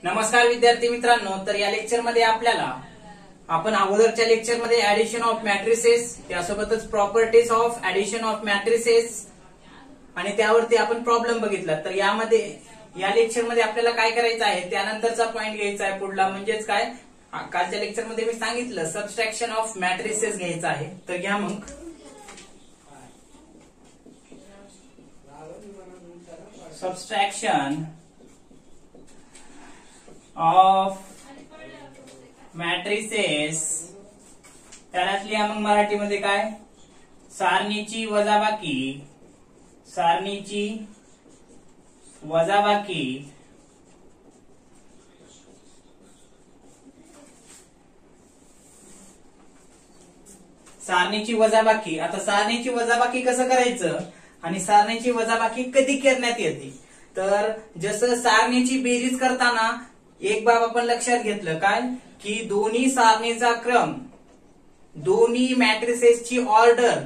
नमस्कार विद्यार्थी मित्रांनो, तर या लेक्चर मध्ये आपण अगोदरच्या लेक्चर मध्ये ऍडिशन ऑफ मॅट्रिसेस, त्यासोबतच properties of addition of matrices आणि त्यावरती आपण प्रॉब्लेम बघितला. तर या लेक्चर मध्ये आपल्याला काय करायचं आहे, त्यानंतरचा पॉइंट घ्यायचा आहे पुढला, म्हणजेच काय, कालच्या लेक्चर मध्ये मी सांगितलं सबस्ट्रॅक्शन ऑफ मॅट्रिसेस घ्यायचं आहे. तर घ्या मग. सबस्ट्रॅक्शन ऑफ मॅट्रिसेस, त्यालाच लिहा मग मराठीमध्ये काय, सारणीची वजाबाकी आता सारणीची वजाबाकी कसं करायचं आणि सारणीची वजाबाकी कधी करण्यात येते. तर जसं सारणीची बेरीज करताना एक बाब आपण लक्षात घेतलं काय, की दोन्ही सारणीचा क्रम, दोन्ही मॅट्रिसेसची ऑर्डर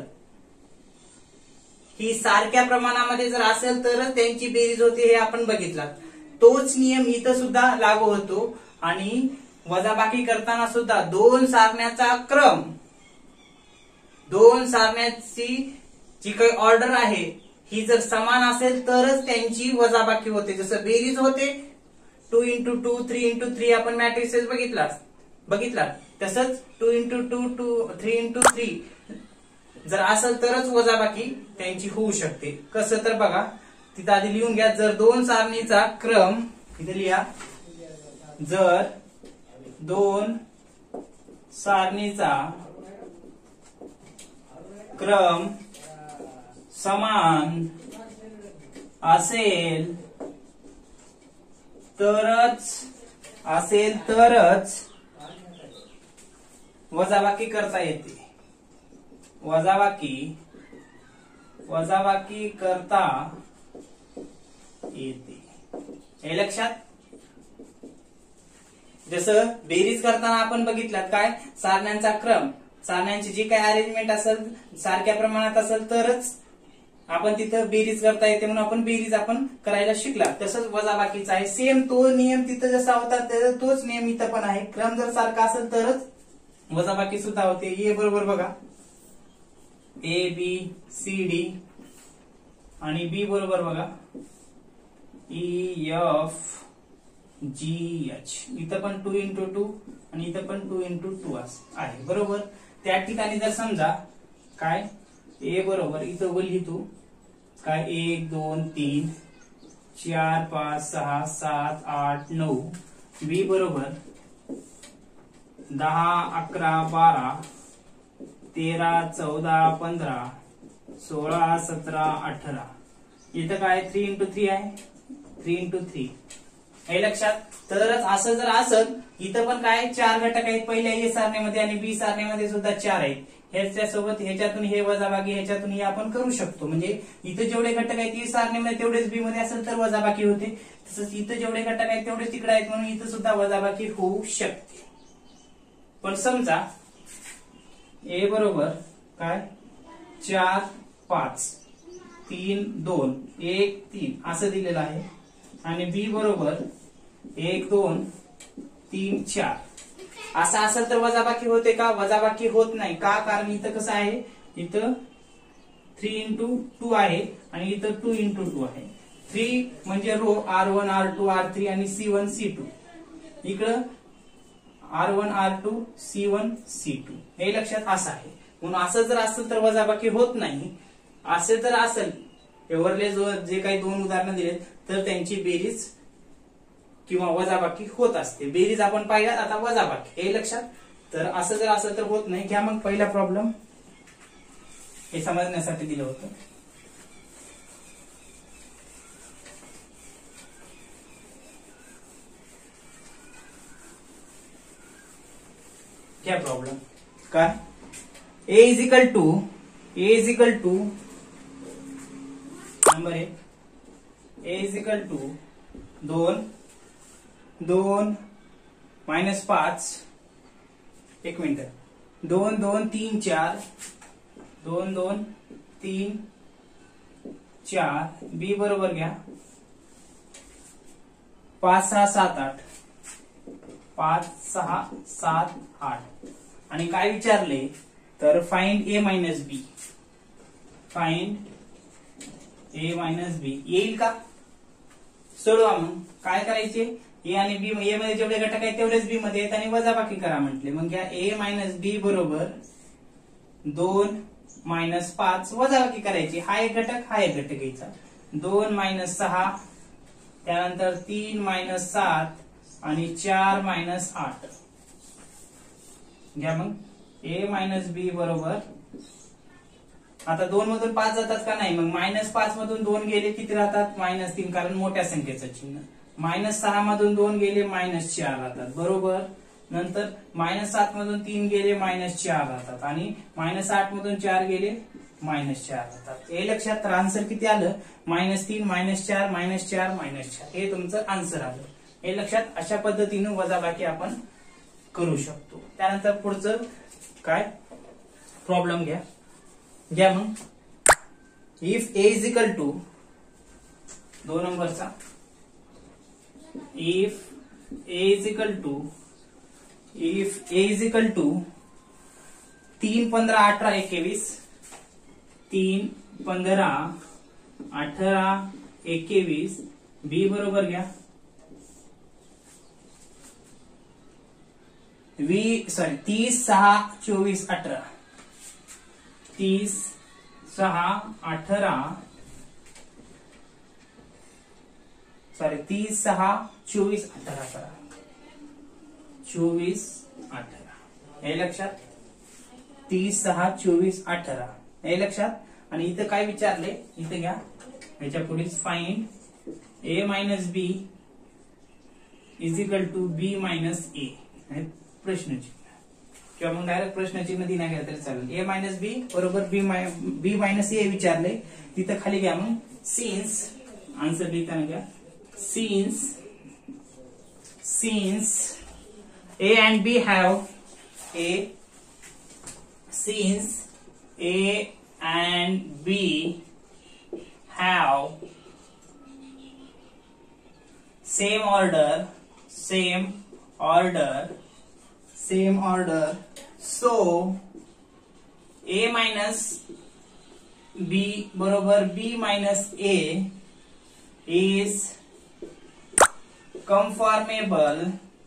ही सारख्या प्रमाणामध्ये जर असेल तरच त्यांची बेरीज होते, हे आपण बघितलं. तोच नियम इथं सुद्धा लागू होतो आणि वजाबाकी करताना सुद्धा दोन सारण्याचा क्रम, दोन सारण्याची जी काही ऑर्डर आहे ही जर समान असेल तरच त्यांची वजाबाकी होते. जसं बेरीज होते 2x2 3x3 आपण मॅट्रिसेस बघितला तसंच 2x2 3x3 जर असेल तरच वजाबाकी त्यांची होऊ शकते. कसं तर बघा, तिथं आधी लिहून घ्या. जर दोन सारणीचा क्रम, इथे लिहा, जर दोन सारणीचा क्रम समान असेल तरच वजाबाकी करता येते. वजाबाकी करता येते, हे लक्षात. जसं बेरीज करताना आपण बघितलं काय, सारण्यांचा क्रम, सारण्यांची जी काही अरेंजमेंट असेल सारख्या प्रमाणात असेल तरच आपण तिथं बेरीज करता येते, म्हणून आपण बेरीज करायला शिकला. तसंच वजाबाकीचा आहे, सेम तो नियम तिथं जसा होता तोच नियम इथं पण आहे. क्रम जर सारखा असेल तरच वजाबाकी सुद्धा होते. ए बरोबर बघा, ABCD आणि बी बरोबर बघा EFGH. इथं पण 2x2 आणि इथं पण 2x2 आहे बरोबर. त्या ठिकाणी जर समजा काय, ए बरोबर इथं वर लिहितो काय, 1 2 3 4 5 6 7 8 9. बी बरोबर 10 11 12 13 14 15 16 17 18. इथं काय 3x3 आहे, 3x3, हे लक्षात. तरच असं जर असेल, इथं पण काय 4 घटक आहेत पहिल्या ए सारणीमध्ये आणि बी सारणीमध्ये सुद्धा 4 आहेत. ह्याच्यासोबत ह्याच्यातून हे वजाबाकी, ह्याच्यातून हे आपण करू शकतो. म्हणजे इथं जेवढे घटक आहेत ए सारणीमध्ये तेवढेच बी मध्ये असेल तर वजाबाकी होते. तसंच इथं जेवढे घटक आहेत तेवढेच तिकडे आहेत, म्हणून इथं सुद्धा वजाबाकी होऊ शकते. पण समजा ए बरोबर काय 4 5 3 2 1 3 असं दिलेलं आहे आणि बी बरोबर 1 2 3 4 असं असेल तर वजाबाकी होते का? वजाबाकी होत नाही. का? कारण इथं कसं आहे, इथं 3x2 आहे आणि इथं 2x2 आहे. 3 म्हणजे रो R1 R2 R3 आणि C1 C2. इकडं R1 R2 C1 C2, हे लक्षात असं आहे. म्हणून असं जर असेल तर वजाबाकी होत नाही. असे जर असेल, एवढले जे काही दोन उदाहरणं दिलेत तर त्यांची बेरीज किंवा वजाबाकी होत असते. बेरीज आपण पाहिल्यात, आता वजाबाकी, हे लक्षात. तर असं जर असेल तर होत नाही. घ्या मग पहिला प्रॉब्लेम, हे समजण्यासाठी दिलं होतं. क्या प्रॉब्लेम काय, A is equal to number एक, A is equal to 2 -5, 1 minute, 2 2 3 4 2 2 3 4. B बरोबर घ्या 5 6 7 8. 5 6 7 8 आणि काय विचारले तर find A minus B. Find A minus B येईल का? सोडवा. मग काय करायचे ए आणि बी, ए मध्ये जेवढे घटक आहेत तेवढेच बी मध्ये आहेत आणि वजाबाकी करा म्हटले. मग घ्या ए मायनस बी बरोबर 2 मायनस 5 वजाबाकी करायची. हा एक घटक हा एक घटक घ्यायचा. 2 मायनस 6 त्यानंतर 3 मायनस 7 आणि 4 मायनस 8 घ्या. मग ए मायनस बी बरोबर आता 2 मधून 5 जातात का नाही? मग -5 मधून 2 गेले किती राहतात? -3 कारण मोठ्या संख्येचं चिन्ह. -6 मधून 2 गेले -4 राहतात बरोबर. नंतर -7 मधून 3 गेले -4 राहतात आणि -8 मधून 4 गेले -4 राहतात. हे लक्षात आन्सर किती आलं? -3 -4 -4 -4 हे तुमचं आन्सर आलं. हे लक्षात अशा पद्धतीने वजाबाकी आपण करू शकतो. त्यानंतर पुढचं काय प्रॉब्लेम घ्या. मग if A is equal to 2 नंबरचा if A is equal to 3 15 18 21 3 15 18 21 B बरोबर घ्या 30 6 24 18 30 6 18 30 6 24 18 करा 24 18 हे लक्षात. 30 6 24 18 हे लक्षात. आणि इथं काय विचारले इथं घ्या याच्या पुढे find A minus B is equal to B minus A प्रश्नचिन्ह किंवा मग डायरेक्ट प्रश्नचिन्ह दिना घ्या तरी चालेल. ए मायनस बी बरोबर बी मायनस ए विचारले. तिथं खाली घ्या मग सिन्स आन्सर लिहिताना घ्या since A and B have since A and B have same order so A minus B बरोबर B minus A is conformable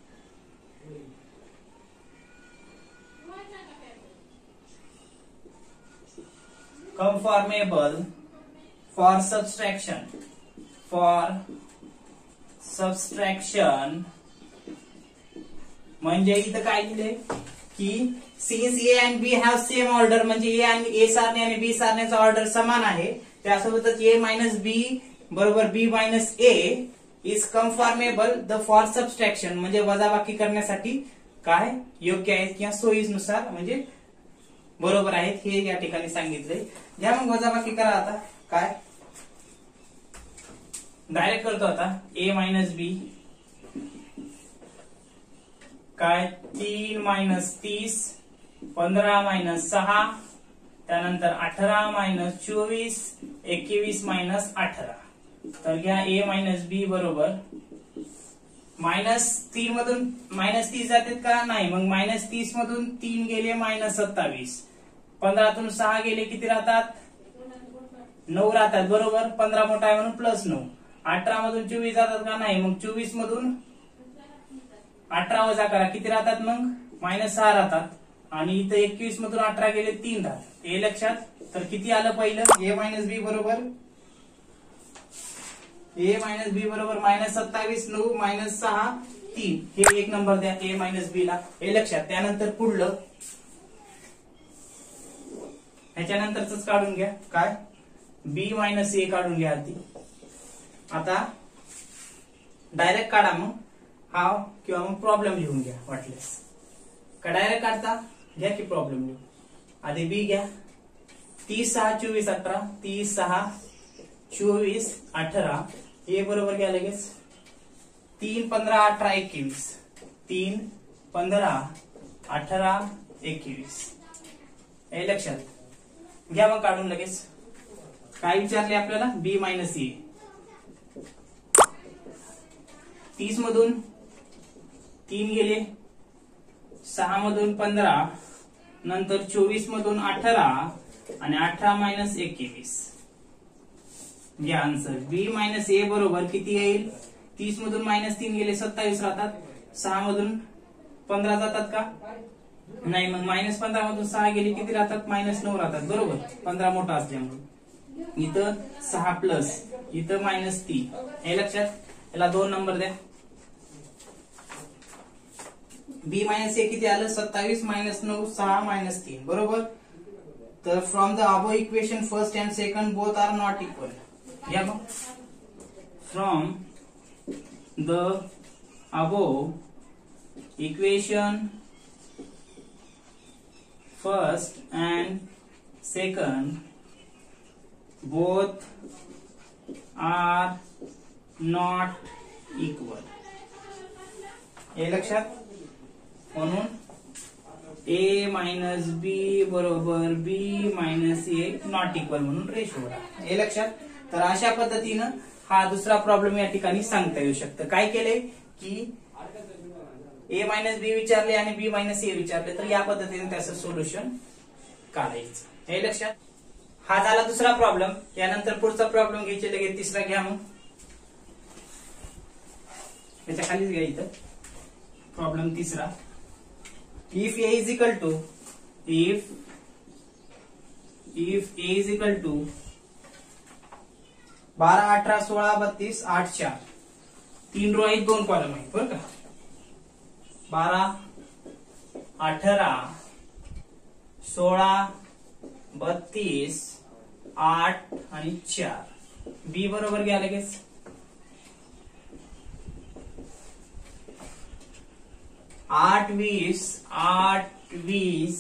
for subtraction म्हणजे इथं काय दिलंय की since A and B have same order म्हणजे A सारणी आणि बी सारणीचा order समान आहे. त्यासोबतच ए मायनस बी बरोबर B minus A is conformable the for subtraction म्हणजे वजाबाकी करण्यासाठी काय योग्य आहेत किंवा सोयीनुसार म्हणजे बरोबर आहेत हे या ठिकाणी सांगितलंय. घ्या मग वजाबाकी करा. आता काय डायरेक्ट करतो. आता ए मायनस बी काय 3 मायनस 30 15 मायनस 6 त्यानंतर 18 मायनस 24 21 मायनस 18 तर घ्या ए मायनस बी बरोबर -3 मधून -30 जातात का नाही? मग -30 मधून 3 गेले -27 15तून 6 गेले किती राहतात? 9 राहतात बरोबर. 15 मोठा आहे म्हणून +9. 18 मधून 24 जातात का नाही? मग 24 मधून 18 वजा करा किती राहतात? मग -6 राहतात. आणि इथं 21 मधून 18 गेले 3 राहतात. हे लक्षात. तर किती आलं पहिलं? ए मायनस बी बरोबर -27 9 -6 3 हे एक नंबर द्या ए मायनस बी ला. हे लक्षात. त्यानंतर पुढलं ह्याच्यानंतरच काढून घ्या काय बी मायनस ए काढून घ्या आधी. आता डायरेक्ट काढा मग हा किंवा मग प्रॉब्लेम लिहून घ्या वाटल्यास. का डायरेक्ट काढता घ्या की प्रॉब्लेम लिहून. आधी बी घ्या 30 6 24 18 30 6 24 18 हे बरोबर घ्या लगेच 3 15 18 21 3 15 18 21 हे लक्षात घ्या. मग काढून लगेच काय विचारले आपल्याला बी मायनस ए 30 मधून 3 गेले, 6 मधून 15, नंतर 24 मधून 18 आणि 18 मायनस 21. घ्या आन्सर. बी मायनस ए बरोबर किती येईल? 30 मधून -3 गेले 27 राहतात. 6 मधून 15 जातात का? नाही. मग -15 मधून 6 गेले किती राहतात? -9 राहतात. बरोबर, 15 मोठा असल्यामुळे. इथं 6 प्लस, इथं -3. हे लक्षात. याला 2 नंबर द्या. बी मायनस ए किती आलं? 27 -9 6 -3. बरोबर. तर from the above equation first and second both are not equal. या मग from the above equation first and second both are not equal. हे लक्षात. म्हणून ए मायनस बी बरोबर B minus A not equal म्हणून रेशो. हे लक्षात. तर अशा पद्धतीनं हा दुसरा प्रॉब्लेम या ठिकाणी सांगता येऊ शकतं. काय केले की ए मायनस बी विचारले आणि बी मायनस ए विचारले, तर या पद्धतीने त्याचं सोल्युशन काढायचं. हे लक्षात. हा झाला दुसरा प्रॉब्लेम. यानंतर पुढचा प्रॉब्लेम घ्यायचे लगेच तिसरा घ्या. मग त्याच्या खालीच घ्या इथं प्रॉब्लेम तिसरा. If A is equal to if A is equal to 12, 18, 16, 32, 8, 4 3 row आहेत 2 कॉलम आहेत. बरं का. 12, 18, 16, 32, 8 आणि 4. बी बरोबर घ्या लगेच. 8, 20, 24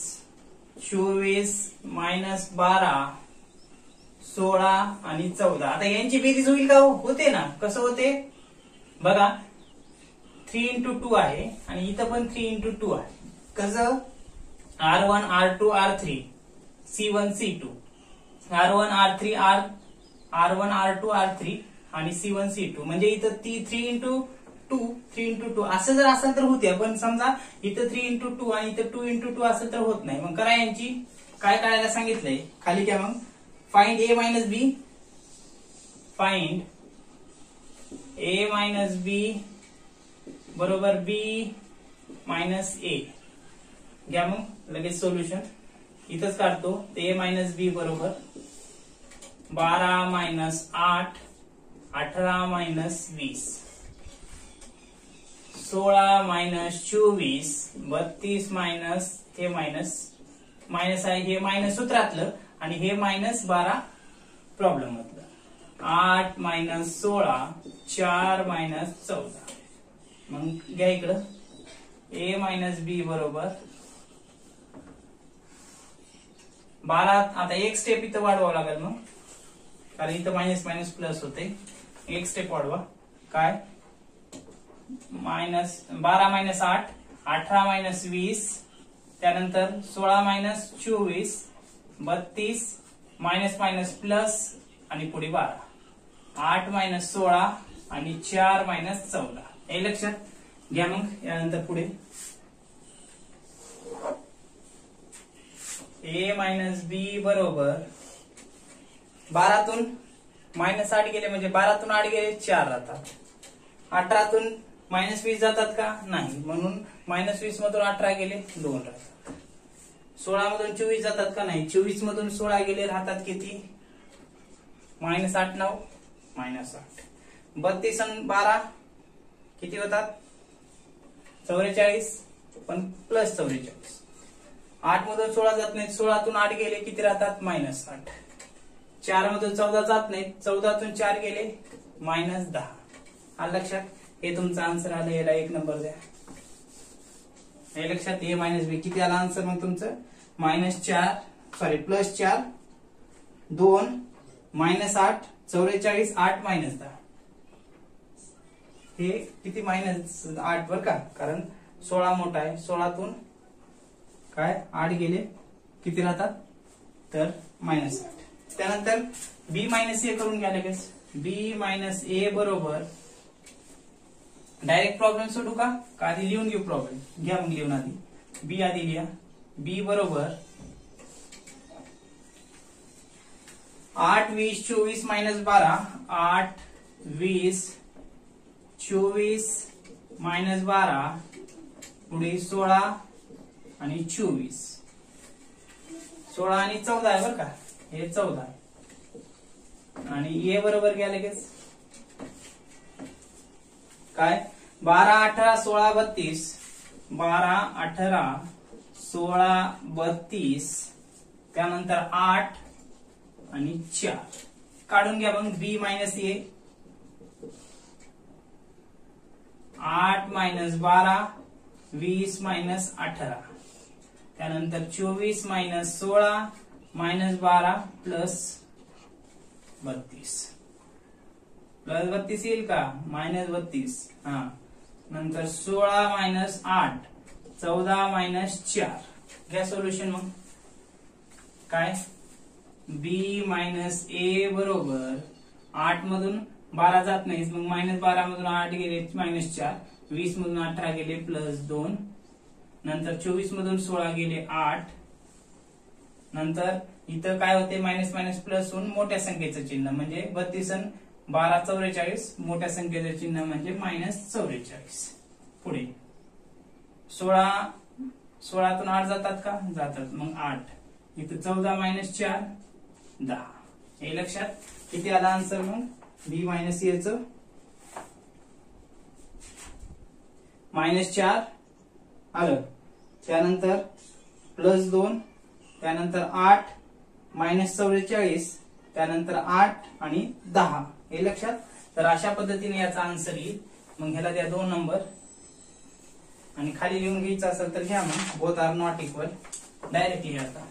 -12, 16 आणि 14. आता यांची बेरीज होईल का? होते ना. कसं होते बघा. 3 into 2 आहे आणि इथं पण 3 into 2 आहे. कसं? R1, R2, R3, C1, C2, R1, R3, R1, R2, R3 आणि C1, C2. म्हणजे इथं 3 into 2 असं जर असेल तर होते. पण समजा इथं 3 into 2 आणि इथं 2 into 2 असेल तर होत नाही. मग करा यांची काय करायला सांगितलंय खाली. काय मग? Find A minus B. Find A minus B बरोबर बी मायनस ए. घ्या मग लगेच सोल्युशन. इथंच काढतो. ए मायनस बी बरोबर 12 - 8, 18 - 20, 16 - 24, 32 मायनस हे मायनस आहे. हे मायनस सूत्रातलं आणि हे -12 प्रॉब्लेम मधलं. 8 - 16, 4 - 14. मग घ्या इकडं. ए मायनस बी बरोबर 12. आता एक स्टेप इथं वाढवावं लागेल मग, कारण इथं मायनस प्लस होते. एक स्टेप वाढवा. काय? 12 - 8, 18 - 20, त्यानंतर 16 - 24, 32 मायनस प्लस आणि पुढे 12. 8 - 16 आणि 4 - 14. हे लक्षात घ्या. मग यानंतर पुढे ए मायनस बी बरोबर 12तून -8 गेले म्हणजे 12तून 8 गेले 4 राहतात. 18तून -20 जातात का? नाही. म्हणून -20 मधून 18 गेले 2 राहतात. 16 मधून 24 जातात का? नाही. 24 मधून 16 गेले राहतात किती? -8 9 -8. 32 आणि 12 किती होतात? 44, पण प्लस 44. 8 मधून 16 जात नाहीत. 16तून 8 गेले किती राहतात? -8. 4 मधून 14 जात नाहीत. 14तून 4 गेले -10. आलं लक्षात. हे तुमचं आन्सर आलं. याला 1 नंबर द्या. हे लक्षात. ए मायनस बी किती आला आन्सर मग तुमचं? +4 2 -8 44 8 -10. हे किती -8 बर का, कारण 16 मोठा आहे. 16तून काय 8 गेले किती राहतात? तर -8. त्यानंतर बी मायनस ए करून घ्या लगेच. बी मायनस ए बरोबर डायरेक्ट प्रॉब्लेम सोडू का आधी लिहून घेऊ प्रॉब्लेम? घ्या मग लिहून आधी. बी आधी लिहा. बी बरोबर 8, 20, 24 मायनस 12. 8, 20, 24 मायनस 12 पुढे 16 आणि 24. 16 आणि 14 आहे बरं का, हे 14 आहे. आणि ए बरोबर घ्या लगेच. काय 12, 18, 16, 32. 12, 18, 16, 32. त्यानंतर 8 आणि 4 काढून घ्या मग. B minus A. 8 minus 12, 20 minus 18. त्यानंतर 24 मायनस 16 मायनस 12 प्लस 32. प्लस 32 येईल का? मायनस 32. हा. नंतर 16 मायनस 8, 14 मायनस 4. घ्या सोल्युशन मग. काय बी मायनस ए बरोबर 8 मधून 12 जात नाही, मग मायनस 12 मधून 8 गेले मायनस 4. 20 मधून 18 गेले प्लस 2. नंतर 24 मधून 16 गेले 8. नंतर इथं काय होते? मायनस मायनस प्लस होऊन मोठ्या संख्येचं चिन्ह म्हणजे 32 आणि 12, 44. मोठ्या संख्येचं चिन्ह म्हणजे मायनस 44. पुढे 16तून 8 जातात का? जातात. मग 8. इथं 14 मायनस 4 10. हे लक्षात. किती आला आन्सर मग? बी मायनस ए च -4 आलं. त्यानंतर प्लस 2. त्यानंतर 8 मायनस 44. त्यानंतर 8 आणि 10. हे लक्षात. तर अशा पद्धतीने याचा आन्सर येईल. मग ह्याला द्या 2 नंबर आणि खाली लिहून घ्यायचं असेल तर घ्या. मग both are not equal. Directly आता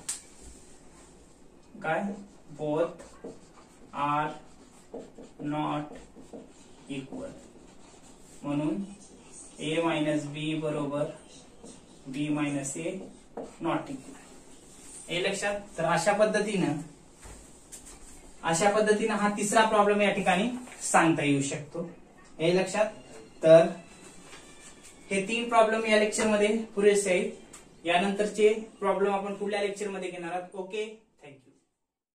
काय बोथ आर नॉट इक्वल म्हणून ए मायनस बी बरोबर B minus A not equal. हे लक्षात. तर अशा पद्धतीनं हा तिसरा प्रॉब्लेम या ठिकाणी सांगता येऊ शकतो. हे लक्षात. तर हे 3 प्रॉब्लेम या लेक्चरमध्ये पुरेसे आहेत. यानंतरचे प्रॉब्लेम आपण पुढल्या लेक्चरमध्ये घेणार आहोत. ओके.